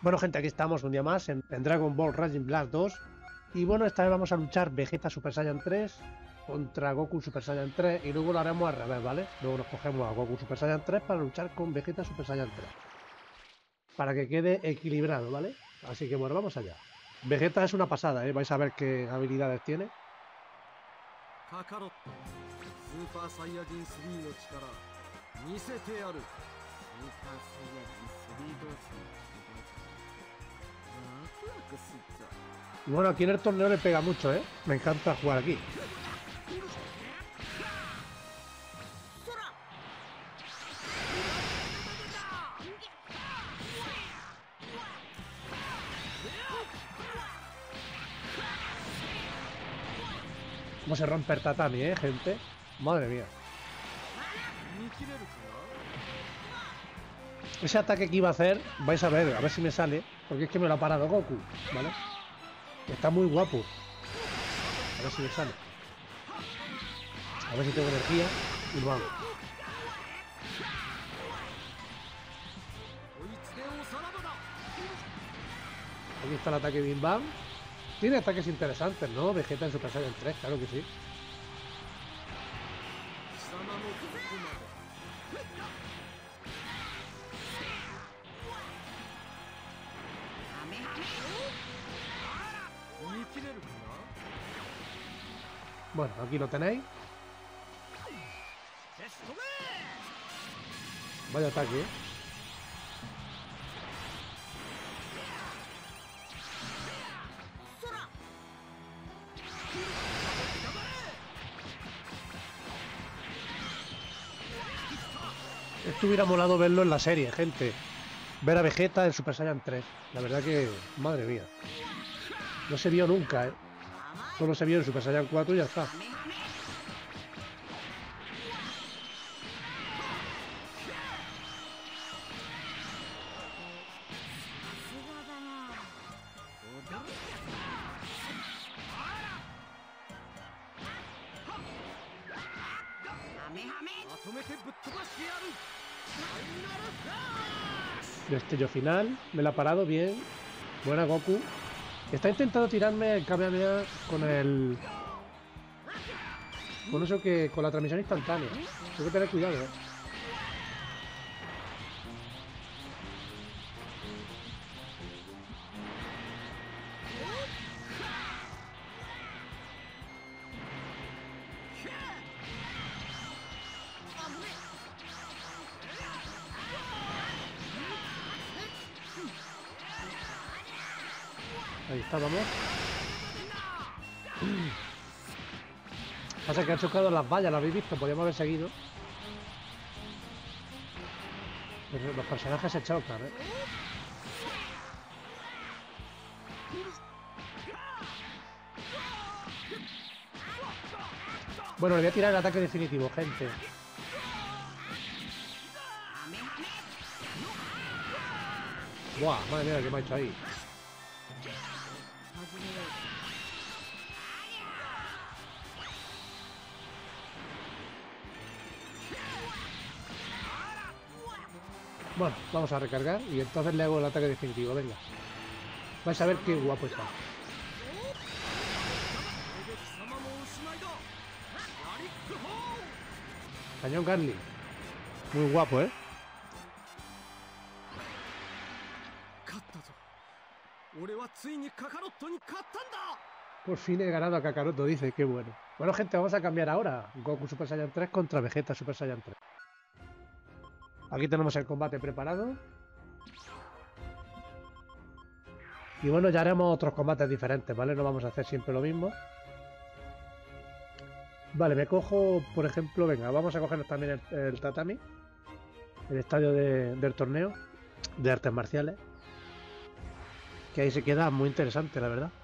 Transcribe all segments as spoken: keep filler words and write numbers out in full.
Bueno, gente, aquí estamos un día más en, en Dragon Ball Raging Blast dos. Y bueno, esta vez vamos a luchar Vegeta Super Saiyan tres contra Goku Super Saiyan tres. Y luego lo haremos al revés, ¿vale? Luego nos cogemos a Goku Super Saiyan tres para luchar con Vegeta Super Saiyan tres. Para que quede equilibrado, ¿vale? Así que bueno, vamos allá. Vegeta es una pasada, ¿eh? Vais a ver qué habilidades tiene. Kakarot, Super Saiyajin tresの力見せてやる。スーパーサイヤ人スリー同士のワクワクすっぞ。 Y bueno, aquí en el torneo le pega mucho, ¿eh? Me encanta jugar aquí. Cómo se rompe el tatami, ¿eh, gente? Madre mía. Ese ataque que iba a hacer, vais a ver, a ver si me sale. Porque es que me lo ha parado Goku, ¿vale? Está muy guapo. A ver si me sale. A ver si tengo energía y lo hago. Aquí está el ataque Bim Bam. Tiene ataques interesantes, ¿no? Vegeta en Super Saiyan tres, claro que sí. Bueno, aquí lo tenéis. Vaya ataque, ¿eh? Esto hubiera molado verlo en la serie, gente. Ver a Vegeta en Super Saiyan tres. La verdad que... Madre mía. No se vio nunca, ¿eh? Solo se vio en Super Saiyan cuatro y ya está. Destello final, me la ha parado bien. Buena Goku. Está intentando tirarme el Kamehameha con el... Con eso que... Con la transmisión instantánea. Tengo que tener cuidado, ¿eh? Ahí está, vamos. Pasa que ha chocado las vallas, ¿lo habéis visto? Podríamos haber seguido. Pero los personajes se chocan, ¿eh? Bueno, le voy a tirar el ataque definitivo, gente. Buah, madre mía, ¿qué me ha hecho ahí? Bueno, vamos a recargar y entonces le hago el ataque definitivo, venga. Vais a ver qué guapo está. Cañón Gatling. Muy guapo, ¿eh? Por fin he ganado a Kakaroto, dice, qué bueno. Bueno, gente, vamos a cambiar ahora. Goku Super Saiyan tres contra Vegeta Super Saiyan tres. Aquí tenemos el combate preparado. Y bueno, ya haremos otros combates diferentes, ¿vale? No vamos a hacer siempre lo mismo. Vale, me cojo, por ejemplo, venga, vamos a cogernos también el, el tatami. El estadio de, del torneo de artes marciales. Que ahí se queda muy interesante, la verdad.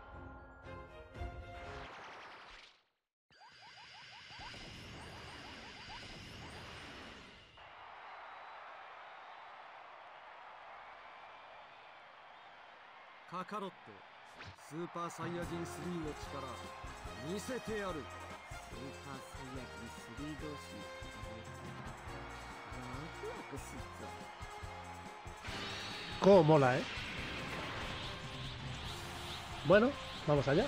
Kakarot, Super Saiyajin tresの力見せてやる。スーパーサイヤ人スリー同士のワクワクすっぞ。 Cómo mola, ¿eh? Bueno, vamos allá.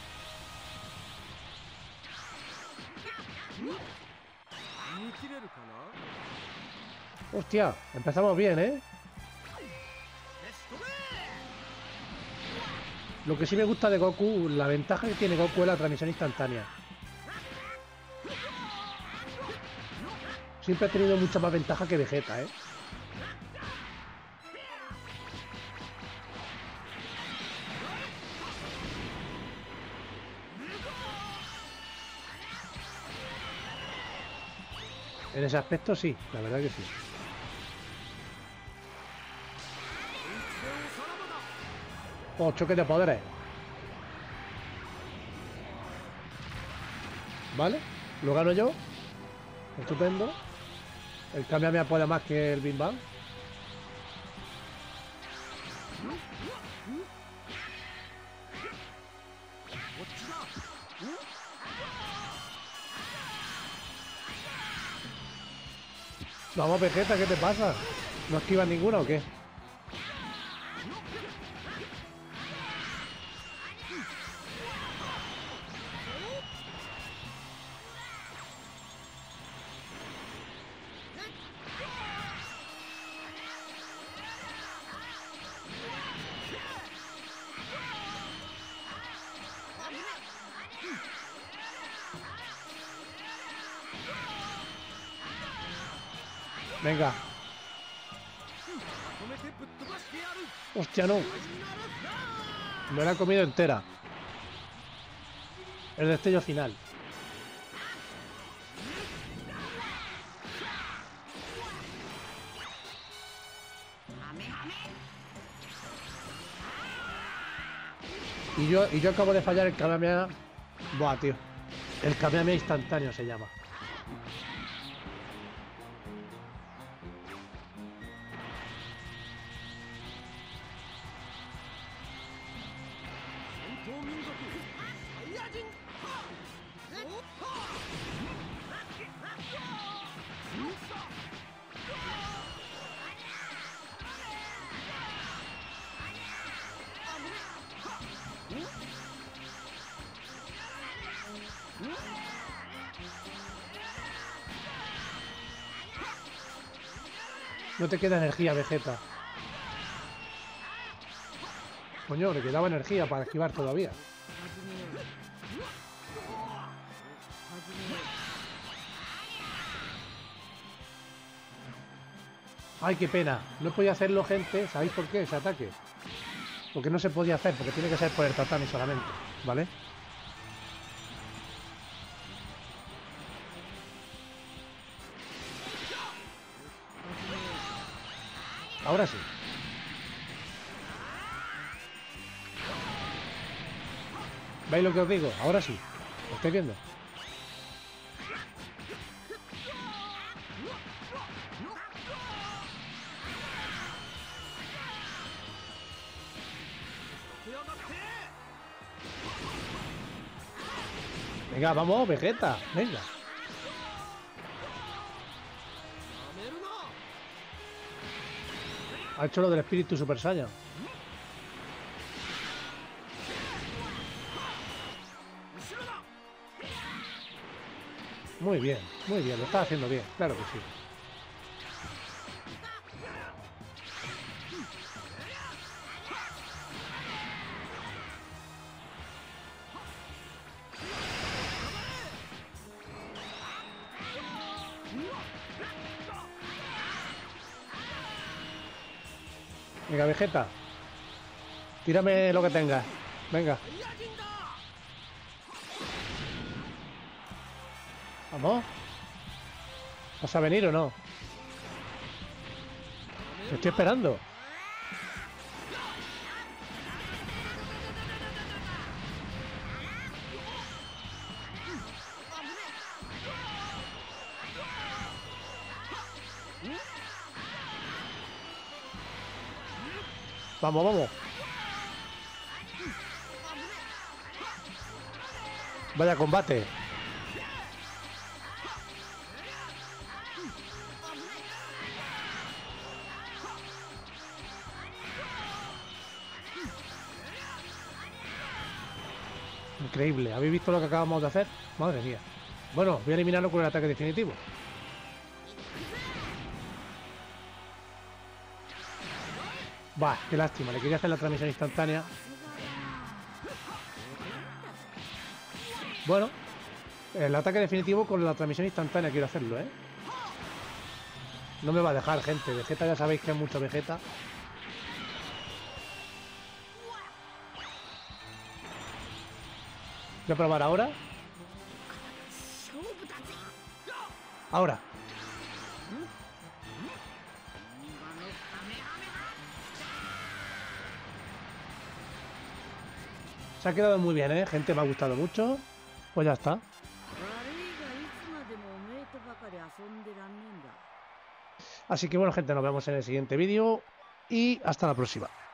Hostia, empezamos bien, ¿eh? Lo que sí me gusta de Goku, la ventaja que tiene Goku es la transmisión instantánea. Siempre ha tenido mucha más ventaja que Vegeta, ¿eh? En ese aspecto sí, la verdad que sí. Oh, choque de poderes. Vale, lo gano yo. Estupendo. El Kamehameha puede más que el Bim Bam. Vamos, Vegeta, ¿qué te pasa? ¿No esquivas ninguna o qué? Venga. Hostia, no. Me la he comido entera. El destello final. Y yo, y yo acabo de fallar el Kamehameha. Buah, tío. El Kamehameha instantáneo se llama. No te queda energía, Vegeta. Coño, le quedaba energía para esquivar todavía. Ay, qué pena. No podía hacerlo, gente. ¿Sabéis por qué ese ataque? Porque no se podía hacer, porque tiene que ser por el tatami solamente, ¿vale? Ahora sí. ¿Veis lo que os digo? Ahora sí. ¿Lo estáis viendo? Venga, vamos, Vegeta. Venga. Ha hecho lo del espíritu Super Saiyan. Muy bien, muy bien. Lo está haciendo bien. Claro que sí. Venga, Vegeta. Tírame lo que tengas. Venga. Vamos. ¿Vas a venir o no? Te estoy esperando. Vamos, vamos. Vaya combate. Increíble. ¿Habéis visto lo que acabamos de hacer? Madre mía. Bueno, voy a eliminarlo con el ataque definitivo. Bah, qué lástima. Le quería hacer la transmisión instantánea. Bueno, el ataque definitivo con la transmisión instantánea quiero hacerlo, ¿eh? No me va a dejar, gente. Vegeta ya sabéis que es mucho Vegeta. Voy a probar ahora. Ahora. Se ha quedado muy bien, ¿eh? Gente, me ha gustado mucho. Pues ya está. Así que bueno, gente, nos vemos en el siguiente vídeo. Y hasta la próxima.